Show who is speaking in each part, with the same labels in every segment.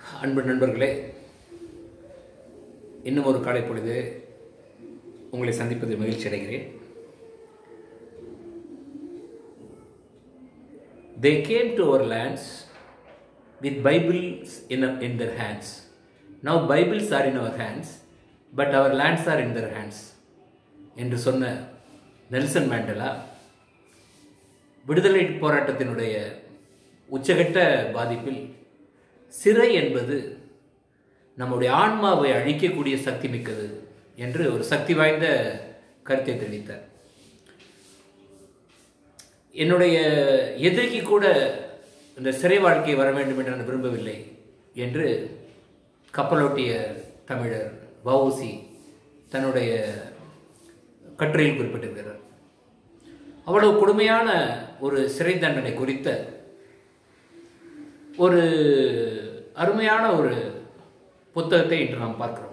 Speaker 1: அன்பு நண்பர்களே, இன்னும் ஒரு காலை பொழுது உங்களை சந்திப்பதில் மகிழ்ச்சி அடைகிறேன். They came to our lands with Bibles in their hands. Now Bibles are in our hands, but our lands are in their hands. என்று சொன்ன நெல்சன் மேண்டலா விடுதலை போராட்டத்தினுடைய உச்சகட்ட பாதிப்பில் சிறை என்பது நம்முடைய ஆன்மாவை அழிக்கக்கூடிய சக்தி மிக்கது என்று ஒரு சக்தி வாய்ந்த கருத்தை தெரிவித்தார். என்னுடைய எதிரிக்கு கூட இந்த சிறை வாழ்க்கை வர வேண்டும் என்று நான் விரும்பவில்லை என்று கப்பலோட்டிய தமிழர் வ.உ.சி. தன்னுடைய கட்டுரையில் குறிப்பிட்டிருக்கிறார். அவ்வளவு கொடுமையான ஒரு சிறை தண்டனை குறித்த ஒரு அருமையான ஒரு புத்தகத்தை இன்று நாம் பார்க்கிறோம்.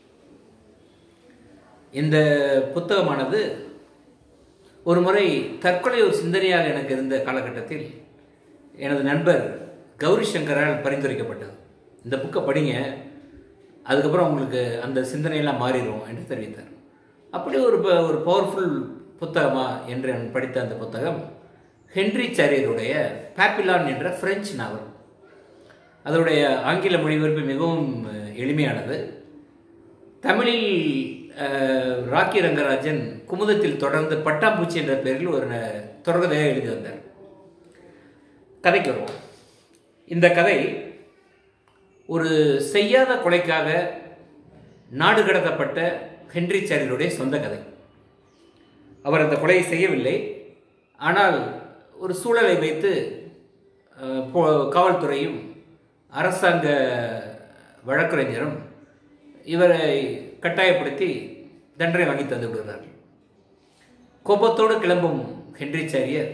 Speaker 1: இந்த புத்தகமானது ஒரு முறை தற்கொலை ஒரு சிந்தனையாக எனக்கு இருந்த காலகட்டத்தில் எனது நண்பர் கௌரி சங்கரால் பரிந்துரைக்கப்பட்டது. இந்த புக்கை படிங்க, அதுக்கப்புறம் உங்களுக்கு அந்த சிந்தனையெல்லாம் மாறிடும் என்று தெரிவித்தார். அப்படி ஒரு பவர்ஃபுல் புத்தகமா என்று நான் படித்த அந்த புத்தகம் ஹென்றி சாரியருடைய பாப்பிலான் என்ற பிரெஞ்சு நாவல். அதனுடைய ஆங்கில மொழிபெயர்ப்பு மிகவும் எளிமையானது. தமிழில் ராக்கி ரங்கராஜன் குமுதத்தில் தொடர்ந்து பட்டாம்பூச்சி என்ற பெயரில் ஒரு தொடர்கதையாக எழுதி வந்தார். கதைக்கு வருவோம். இந்த கதை ஒரு செய்யாத கொலைக்காக நாடு கடத்தப்பட்ட ஹென்றி சாரியருடைய சொந்த கதை. அவர் அந்த கொலையை செய்யவில்லை, ஆனால் ஒரு சூழலை வைத்து காவல்துறையும் அரசாங்க வழக்கறிஞரும் இவரை கட்டாயப்படுத்தி தண்டனை வாங்கி தந்து விடுகிறார்கள். கோபத்தோடு கிளம்பும் ஹென்றி சாரியர்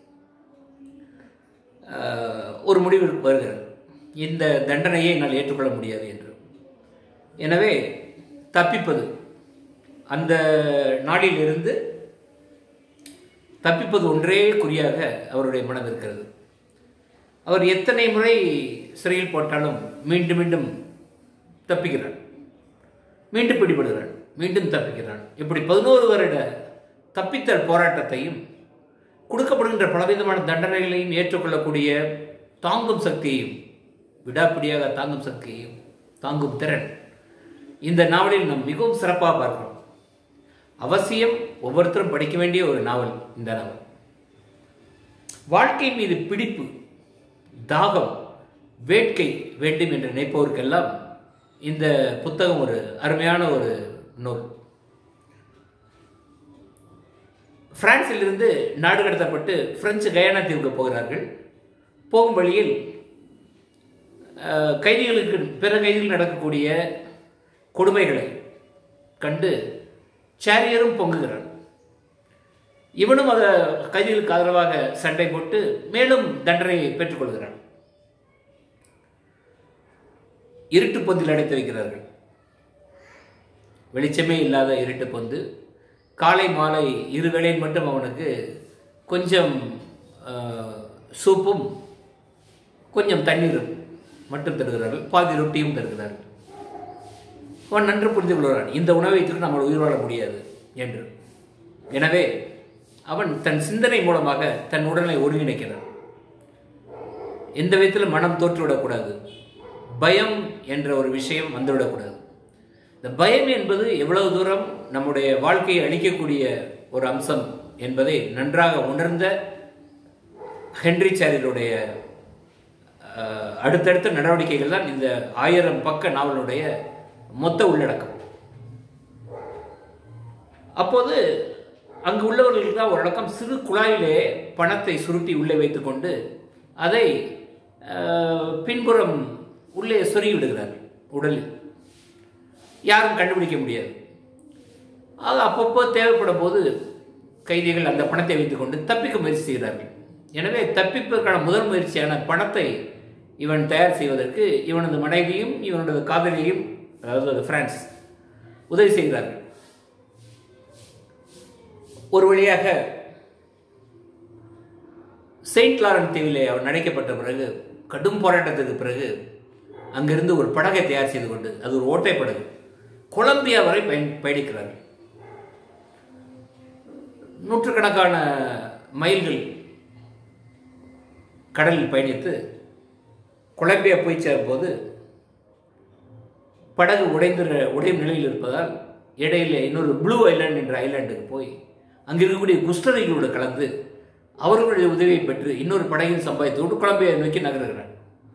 Speaker 1: ஒரு முடிவு வருகிறார். இந்த தண்டனையை என்னால் ஏற்றுக்கொள்ள முடியாது என்று. எனவே தப்பிப்பது, அந்த நாளிலிருந்து தப்பிப்பது ஒன்றே குறியாக அவருடைய மனம் இருக்கிறது. அவர் எத்தனை முறை சிறையில் போட்டாலும் மீண்டும் மீண்டும் தப்பிக்கிறான், மீண்டும் பிடிபடுகிறான், மீண்டும் தப்பிக்கிறான். இப்படி 11 வருட தப்பித்தல் போராட்டத்தையும் கொடுக்கப்படுகின்ற பலவிதமான தண்டனைகளையும் ஏற்றுக்கொள்ளக்கூடிய தாங்கும் சக்தியையும், விடாப்பிடியாக தாங்கும் சக்தியையும், தாங்கும் திறன் இந்த நாவலில் நாம் மிகவும் சிறப்பாக பார்க்கிறோம். அவசியம் ஒவ்வொருத்தரும் படிக்க வேண்டிய ஒரு நாவல் இந்த நாவல். வாழ்க்கை மீது பிடிப்பு, தாகம், வேட்கை வேண்டும் என்று நினைப்பவருக்கெல்லாம் இந்த புத்தகம் ஒரு அருமையான ஒரு நூல். பிரான்சிலிருந்து நாடு கடத்தப்பட்டு பிரெஞ்சு கயானா தீவுக்கு போகிறார்கள். போகும் வழியில் கைதிகளுக்கு பிற கைதிகள் நடக்கக்கூடிய கொடுமைகளை கண்டு சாரியரும் பொங்குகிறான். இவனும் அந்த கைதிகளுக்கு ஆதரவாக சண்டை போட்டு மேலும் தண்டனையை பெற்றுக்கொள்கிறான். இருட்டு பொந்தில் அடைத்து வைக்கிறார்கள். வெளிச்சமே இல்லாத இருட்டு பொந்து. காலை மாலை இருவேளையில் மட்டும் அவனுக்கு கொஞ்சம் சூப்பும் கொஞ்சம் தண்ணீரும் மட்டும் தருகிறார்கள். பாதி ரொட்டியும் தருகிறார்கள். அவன் நன்று புரிந்து கொள்கிறான், இந்த உணவை வைத்து நம்மளால் உயிர் வாழ முடியாது என்று. எனவே அவன் தன் சிந்தனை மூலமாக தன் உடலை ஒருங்கிணைக்கிறான். எந்த விதத்திலும் மனம் தோற்றுவிடக்கூடாது, பயம் என்ற ஒரு விஷயம் வந்துவிடக்கூடாது. இந்த பயம் என்பது எவ்வளவு தூரம் நம்முடைய வாழ்க்கையை அளிக்கக்கூடிய ஒரு அம்சம் என்பதை நன்றாக உணர்ந்த ஹென்றி சாரியருடைய அடுத்தடுத்த நடவடிக்கைகள் தான் இந்த 1000 பக்க நாவலுடைய மொத்த உள்ளடக்கம். அப்போது அங்கு உள்ளவர்களுக்கு தான் ஓரளக்கம் சிறு குழாயிலே பணத்தை சுருட்டி உள்ளே வைத்துக்கொண்டு அதை பின்புறம் உள்ளே சொருகி விடுகிறார்கள் உடலில். யாரும் கண்டுபிடிக்க முடியாது. அது அப்பப்போ தேவைப்படும் போது கைதிகள் அந்த பணத்தை வைத்துக்கொண்டு தப்பிக்க முயற்சி செய்கிறார்கள். எனவே தப்பிப்பதற்கான முதல் முயற்சியான பணத்தை இவன் தயார் செய்வதற்கு இவனது மனைவியும் இவனது காதலியும், அதாவது பிரான்ஸ், உதவி செய்கிறார்கள். ஒரு வழியாக செயின்ட் லாரன்ஸ் தீவிலே அவர் நடைக்கப்பட்ட பிறகு, கடும் போராட்டத்துக்கு பிறகு அங்கிருந்து ஒரு படகை தயார் செய்து கொண்டு, அது ஒரு ஓட்டை படகு, கொலம்பியா வரை பயணிக்கிறார்கள். நூற்றுக்கணக்கான மைல்கள் கடலில் பயணித்து கொலம்பியா போய் சேரும்போது படகு உடையும் நிலையில் இருப்பதால் இடையில இன்னொரு ப்ளூ ஐலாண்ட் என்ற ஐலாண்டுக்கு போய் அங்கே இருக்கக்கூடிய குஷ்டரோகிகளோடு கலந்து அவர்களுடைய உதவியை பெற்று இன்னொரு படகையும் சம்பாதித்து விட்டு கொலம்பியா நோக்கி நகர்கிறார்.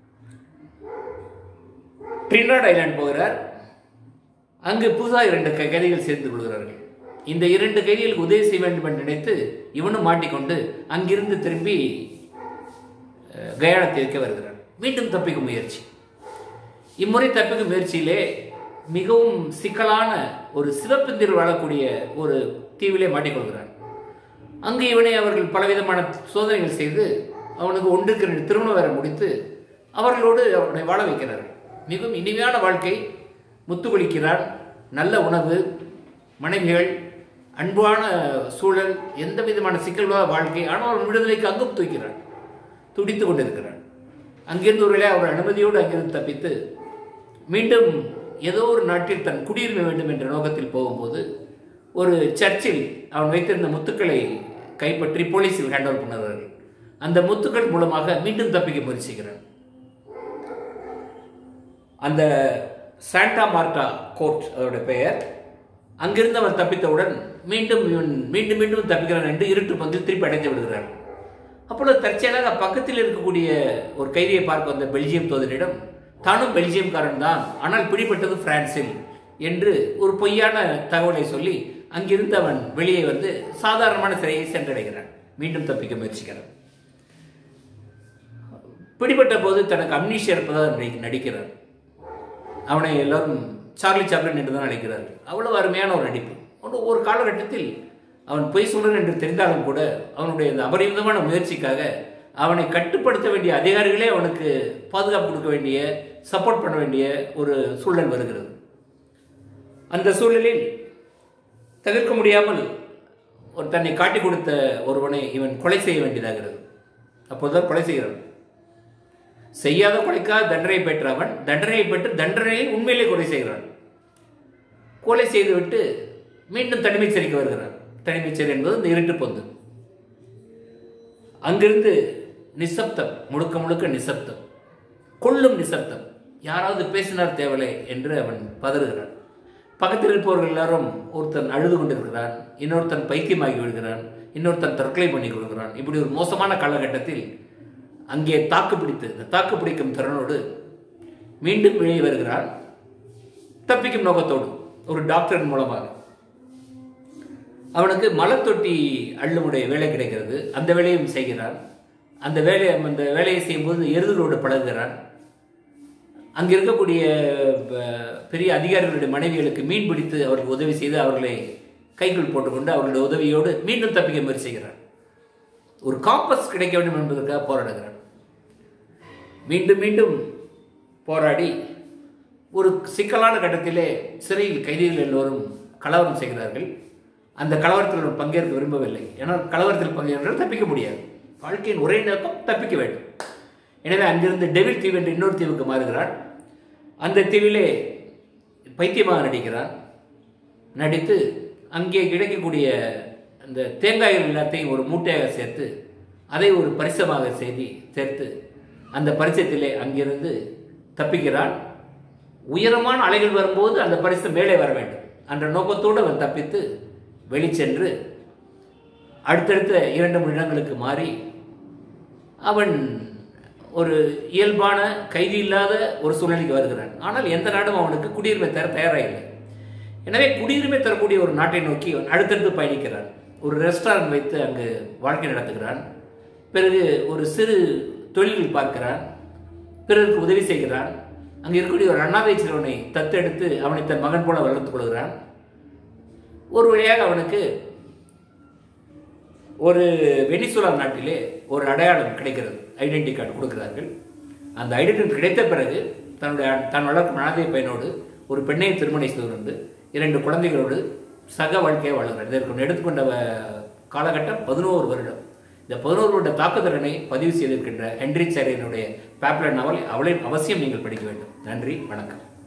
Speaker 1: ட்ரினிடாட் ஐலாண்ட் போகிறார். அங்கு புதுசாக 2 கைதிகள் சேர்ந்து கொள்கிறார்கள். இந்த 2 கைதிகளுக்கு உதவி செய்ய வேண்டும் என்று நினைத்து இவனும் மாட்டிக்கொண்டு அங்கிருந்து திரும்பி கயானத்தை வைக்க வருகிறார். மீண்டும் தப்பிக்கும் முயற்சி. இம்முறை தப்பிக்கும் முயற்சியிலே மிகவும் சிக்கலான ஒரு சிவப்பெந்தில் வாழக்கூடிய ஒரு தீவிலே மாட்டிக்கொள்கிறான். அங்கு இவனை அவர்கள் பலவிதமான சோதனைகள் செய்து அவனுக்கு 1க்கு 2 திருமணம் வேற முடித்து அவர்களோடு அவனை வாழ வைக்கிறார்கள். மிகவும் இனிமையான வாழ்க்கை. முத்துக்குளிக்கிறான், நல்ல உணவு, மனைவிகள், அன்பான சூழல், எந்த விதமான சிக்கலான வாழ்க்கை. ஆனால் அவன் விடுதலைக்கு அங்கும் தூக்கிறான், துடித்து கொண்டிருக்கிறான். அங்கிருந்து ஒரு வேளை அவர் அனுமதியோடு அங்கிருந்து தப்பித்து மீண்டும் ஏதோ ஒரு நாட்டில் தன் குடியுரிமை வேண்டும் என்ற நோக்கத்தில் போகும்போது ஒரு சர்ச்சில் அவன் வைத்திருந்த முத்துக்களை கைப்பற்றி போலீஸில் ஹேண்ட் ஓவர் பண்ணுவார்கள். அந்த முத்துக்கள் மூலமாக மீண்டும் தப்பிக்க முயற்சிக்கிறான். அந்த சாண்டா மார்டா கோர்ட் அவருடைய பெயர். அங்கிருந்து அவன் தப்பித்தவுடன் மீண்டும் மீண்டும் தப்பிக்கிறான் என்று இருட்டு பந்தில் திருப்பி அடைந்து விடுகிறான். அப்பொழுது தற்செயலாக பக்கத்தில் இருக்கக்கூடிய ஒரு கைதியை பார்க்க வந்த பெல்ஜியம் தூதரிடம் தானும் பெல்ஜியம்காரன் தான், ஆனால் பிடிப்பட்டது பிரான்சில் என்று ஒரு பொய்யான தகவலை சொல்லி அங்கிருந்து அவன் வெளியே வந்து சாதாரணமான சிறையை சென்றடைகிறான். மீண்டும் தப்பிக்க முயற்சிக்கிறான். பிடிபட்ட போது தனக்கு அம்னீஷியா இருப்பதாக நடிக்கிறான். அவனை எல்லாரும் சார்லி சாப்ளின் என்று தான் அழைக்கிறார்கள். அவ்வளவு அருமையான ஒரு நடிப்பு. ஒரு காலகட்டத்தில் அவன் பொய் சொல்றான் என்று தெரிந்தாலும் கூட அவனுடைய அந்த அபரிமிதமான முயற்சிக்காக அவனை கட்டுப்படுத்த வேண்டிய அதிகாரிகளே அவனுக்கு பாதுகாப்பு கொடுக்க வேண்டிய, சப்போர்ட் பண்ண வேண்டிய ஒரு சூழல் வருகிறது. அந்த சூழலில் தவிர்க்க முடியாமல் ஒரு தன்னை காட்டி கொடுத்த ஒருவனை இவன் கொலை செய்ய வேண்டியதாகிறது. அப்போதுதான் கொலை செய்கிறான். செய்யாத கொலைக்காக தண்டனை பெற்ற அவன் தண்டனையை பெற்று தண்டனையை உண்மையிலே கொலை செய்கிறான். கொலை செய்துவிட்டு மீண்டும் தனிமை சிறைக்கு வருகிறான். தனிமை சிறை என்பது இந்த இருட்டு பொந்து. அங்கிருந்து நிசப்தம், முழுக்க முழுக்க நிசப்தம், கொள்ளும் நிசப்தம். யாராவது பேசினார் தேவலை என்று அவன் பதறுகிறான். பக்கத்தில் இருப்பவர்கள் எல்லாரும் ஒருத்தன் அழுது கொண்டிருக்கிறான், இன்னொருத்தன் பைத்தியமாகி விடுகிறான், இன்னொருத்தன் தற்கொலை பண்ணி கொள்கிறான். இப்படி ஒரு மோசமான காலகட்டத்தில் அங்கே தாக்கு பிடிக்கும் திறனோடு மீண்டும் வெளியே வருகிறான். தப்பிக்கும் நோக்கத்தோடு ஒரு டாக்டரின் மூலமாக அவனுக்கு மலத்தொட்டி அள்ளுமுடைய வேலை கிடைக்கிறது. அந்த வேலையும் செய்கிறான். அந்த வேலையை செய்யும்போது எருதுகளோடு பழகுகிறான். அங்கே இருக்கக்கூடிய பெரிய அதிகாரிகளுடைய மனைவிகளுக்கு மீன் பிடித்து அவர்களுக்கு உதவி செய்து அவர்களை கைக்குள் போட்டுக்கொண்டு அவர்களுடைய உதவியோடு மீண்டும் தப்பிக்க முயற்சி செய்கிறான். ஒரு காம்பஸ் கிடைக்க வேண்டும் என்பதற்காக போராடுகிறான். மீண்டும் மீண்டும் போராடி ஒரு சிக்கலான கட்டத்திலே சிறையில் கைதிகள் எல்லோரும் கலவரம் செய்கிறார்கள். அந்த கலவரத்தில் பங்கேற்க விரும்பவில்லை. ஏன்னால் கலவரத்தில் பங்கேற்றால் தப்பிக்க முடியாது. வாழ்க்கையின் ஒரே நோக்கம் தப்பிக்க வேண்டும். எனவே அங்கிருந்து டெவில் தீவு என்று இன்னொரு தீவுக்கு மாறுகிறான். அந்த தீவிலே பைத்தியமாக நடிக்கிறான். நடித்து அங்கே கிடைக்கக்கூடிய அந்த தேங்காய்கள் எல்லாத்தையும் ஒரு மூட்டையாக சேர்த்து அதை ஒரு பரிசமாக சேர்த்து அந்த பரிசத்திலே அங்கிருந்து தப்பிக்கிறான். உயரமான அலைகள் வரும்போது அந்த பரிசு மேலே வர வேண்டும் என்ற நோக்கத்தோடு அவன் தப்பித்து வெளிச்சென்று அடுத்தடுத்த 2-3 இடங்களுக்கு மாறி அவன் ஒரு இயல்பான கைதி இல்லாத ஒரு சூழ்நிலைக்கு வருகிறான். ஆனால் எந்த நாடும் அவனுக்கு குடியுரிமை தர தயாராகவில்லை. எனவே குடியுரிமை தரக்கூடிய ஒரு நாட்டை நோக்கி அவன் அடுத்தடுத்து பயணிக்கிறான். ஒரு ரெஸ்டாரண்ட் வைத்து அங்கு வாழ்க்கை நடத்துகிறான். பிறகு ஒரு சிறு தொழில்கள் பார்க்கிறான். பிறருக்கு உதவி செய்கிறான். அங்கே இருக்கக்கூடிய ஒரு அனாதை சிறுவனை தத்தெடுத்து அவனை தன் மகன் போல வளர்த்துக் கொள்கிறான். ஒரு வழியாக அவனுக்கு ஒரு வெனிசுலா நாட்டிலே ஒரு அடையாளம் கிடைக்கிறது. ஐடென்டி கார்டு கொடுக்கிறார்கள். அந்த ஐடென்டி கிடைத்த பிறகு தான் வளர்க்கும் அனாதை பையனோடு ஒரு பெண்ணை திருமணம் செய்து கொண்டு 2 குழந்தைகளோடு சக வாழ்க்கையை வாழ்கிறார். இதற்கு எடுத்துக்கொண்ட காலகட்டம் 11 வருடம். இந்த 11 வருட தாக்குதலனை பதிவு செய்திருக்கின்ற ஹென்றி சாரியனுடைய பாப்புலர் நாவலை அவசியம் நீங்கள் படிக்க வேண்டும். நன்றி, வணக்கம்.